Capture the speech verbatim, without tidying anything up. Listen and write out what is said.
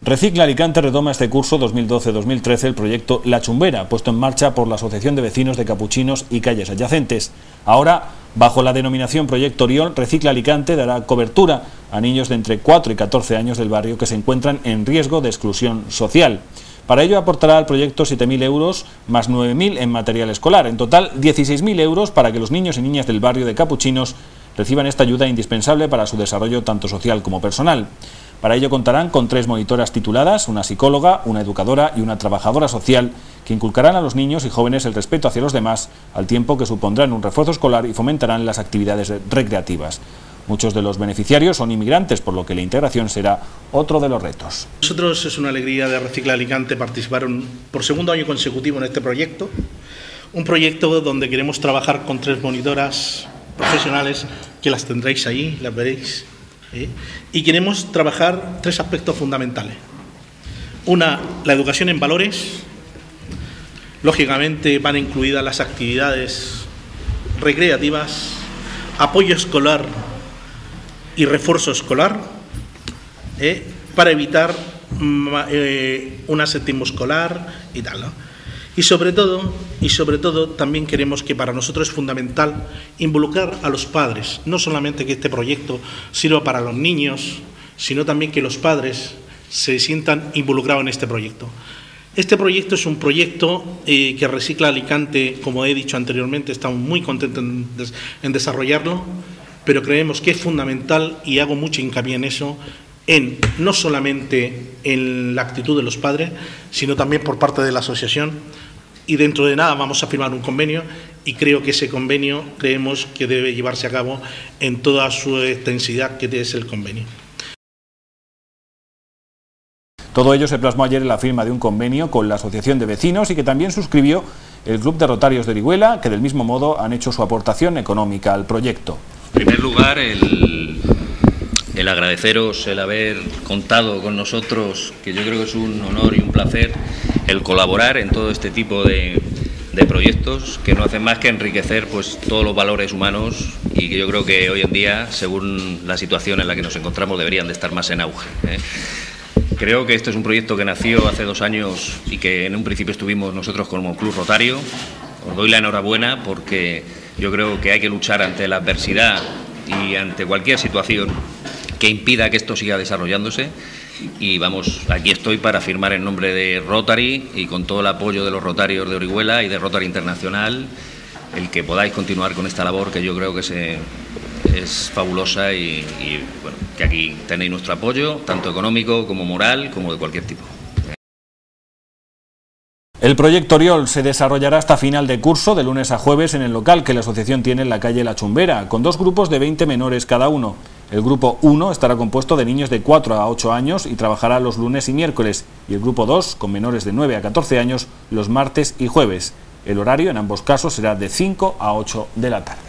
Recicla Alicante retoma este curso dos mil doce dos mil trece el proyecto La Chumbera, puesto en marcha por la Asociación de Vecinos de Capuchinos y Calles Adyacentes. Ahora, bajo la denominación Proyecto Oriol, Recicla Alicante dará cobertura a niños de entre cuatro y catorce años del barrio que se encuentran en riesgo de exclusión social. Para ello aportará al proyecto siete mil euros más nueve mil en material escolar, en total dieciséis mil euros para que los niños y niñas del barrio de Capuchinos reciban esta ayuda indispensable para su desarrollo tanto social como personal. Para ello contarán con tres monitoras tituladas, una psicóloga, una educadora y una trabajadora social, que inculcarán a los niños y jóvenes el respeto hacia los demás, al tiempo que supondrán un refuerzo escolar y fomentarán las actividades recreativas. Muchos de los beneficiarios son inmigrantes, por lo que la integración será otro de los retos. Nosotros es una alegría de Recicla Alicante participar por segundo año consecutivo en este proyecto, un proyecto donde queremos trabajar con tres monitoras profesionales, que las tendréis ahí, las veréis. ¿Eh? Y queremos trabajar tres aspectos fundamentales. Una, la educación en valores. Lógicamente van incluidas las actividades recreativas, apoyo escolar y refuerzo escolar, ¿eh? para evitar eh, un asentismo escolar y tal, ¿no? Y sobre todo, y sobre todo también queremos que para nosotros es fundamental involucrar a los padres, no solamente que este proyecto sirva para los niños, sino también que los padres se sientan involucrados en este proyecto. Este proyecto es un proyecto eh, que Recicla Alicante, como he dicho anteriormente, estamos muy contentos en, des en desarrollarlo, pero creemos que es fundamental, y hago mucho hincapié en eso, en no solamente en la actitud de los padres, sino también por parte de la asociación. Y dentro de nada vamos a firmar un convenio, y creo que ese convenio creemos que debe llevarse a cabo en toda su extensidad, que es el convenio. Todo ello se plasmó ayer en la firma de un convenio con la Asociación de Vecinos y que también suscribió el Club de Rotarios de Orihuela, que del mismo modo han hecho su aportación económica al proyecto. En primer lugar, el, el agradeceros el haber contado con nosotros, que yo creo que es un honor y un placer el colaborar en todo este tipo de, de proyectos que no hacen más que enriquecer pues todos los valores humanos, y que yo creo que hoy en día, según la situación en la que nos encontramos, deberían de estar más en auge, ¿eh? Creo que este es un proyecto que nació hace dos años y que en un principio estuvimos nosotros como Club Rotario. Os doy la enhorabuena porque yo creo que hay que luchar ante la adversidad y ante cualquier situación que impida que esto siga desarrollándose. Y vamos, aquí estoy para firmar en nombre de Rotary y con todo el apoyo de los Rotarios de Orihuela y de Rotary Internacional, el que podáis continuar con esta labor que yo creo que se, es fabulosa, y, y bueno, que aquí tenéis nuestro apoyo, tanto económico como moral, como de cualquier tipo. El proyecto Oriol se desarrollará hasta final de curso, de lunes a jueves, en el local que la asociación tiene en la calle La Chumbera, con dos grupos de veinte menores cada uno. El grupo uno estará compuesto de niños de cuatro a ocho años y trabajará los lunes y miércoles, y el grupo dos, con menores de nueve a catorce años, los martes y jueves. El horario en ambos casos será de cinco a ocho de la tarde.